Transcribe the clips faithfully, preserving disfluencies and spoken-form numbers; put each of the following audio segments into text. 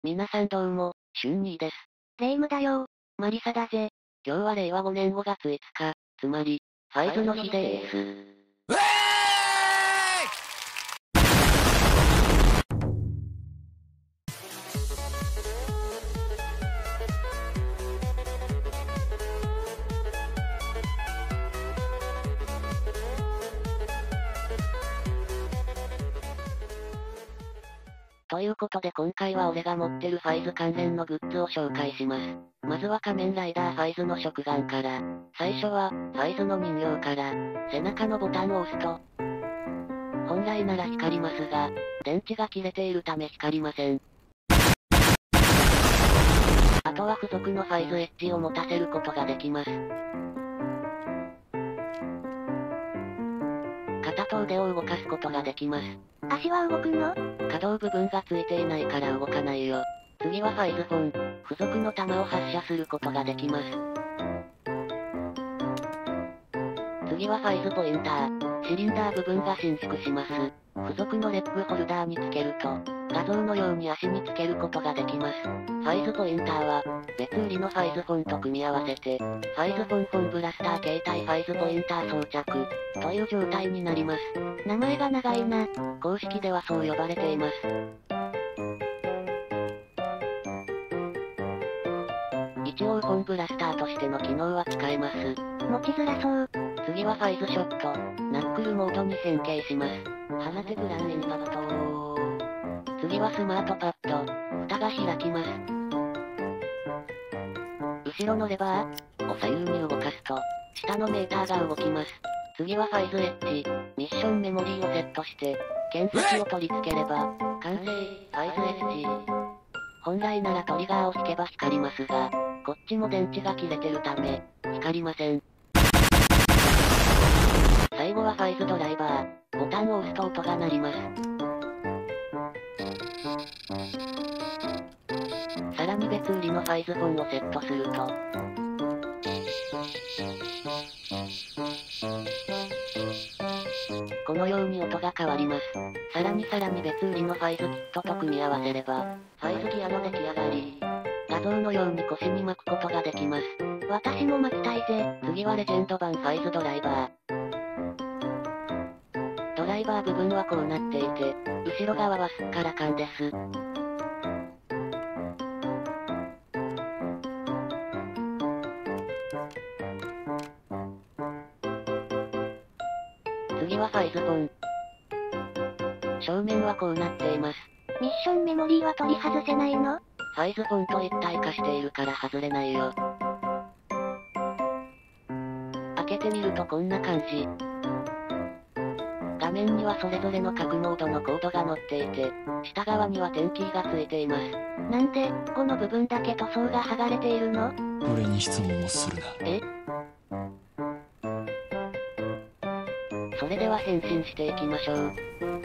皆さんどうも、春兄です。 霊夢だよ。 マリサだぜ。今日はれいわごねんごがついつか、つまり、ファイズの日でーす。うえーいということで今回は俺が持ってるファイズ関連のグッズを紹介します。まずは仮面ライダーファイズの食玩から。最初は、ファイズの人形から。背中のボタンを押すと、本来なら光りますが、電池が切れているため光りません。あとは付属のファイズエッジを持たせることができます。肩と腕を動かすことができます。 足は動くの？ 可動部分がついていないから動かないよ。次はファイズフォン。付属の弾を発射することができます。次はファイズポインター。シリンダー部分が伸縮します。付属のレッグホルダーにつけると、画像のように足につけることができます。ファイズポインターは、別売りのファイズフォンと組み合わせて、ファイズフォンフォンブラスター携帯ファイズポインター装着、という状態になります。 名前が長いな。 公式ではそう呼ばれています。一応フォンブラスターとしての機能は使えます。 持ちづらそう。 次はファイズショット。ナックルモードに変形します。放てグランインパクト。次はスマートパッド。蓋が開きます。後ろのレバーを左右に動かすと、下のメーターが動きます。次はファイズエッジ。ミッションメモリーをセットして、剣先を取り付ければ、完成、ファイズエッジ。本来ならトリガーを引けば光りますが、こっちも電池が切れてるため、光りません。最後はファイズドライバー。ボタンを押すと音が鳴ります。さらに別売りのファイズフォンをセットすると、このように音が変わります。さらにさらに別売りのファイズキットと組み合わせれば、ファイズギアの出来上がり。画像のように腰に巻くことができます。 私も巻きたいぜ。 次はレジェンド版ファイズドライバー。ドライバー部分はこうなっていて、後ろ側はすっからかんです。次はファイズフォン。正面はこうなっています。 ミッションメモリーは取り外せないの？ ファイズフォンと一体化しているから外れないよ。開けてみるとこんな感じ。画面にはそれぞれの各モードのコードが載っていて、下側には点キーがついています。 なんで、この部分だけ塗装が剥がれているの？ 俺に質問をするな。 え？それでは変身していきましょう。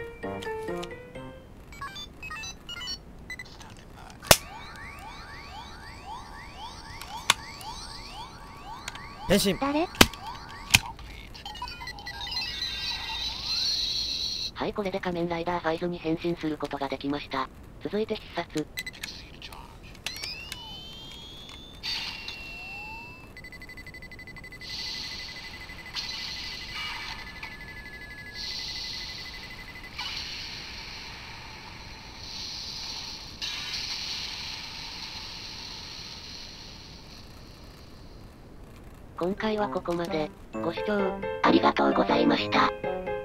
変身。 誰？ はい、これで仮面ライダーファイズに変身することができました。続いて必殺。今回はここまで。ご視聴、ありがとうございました。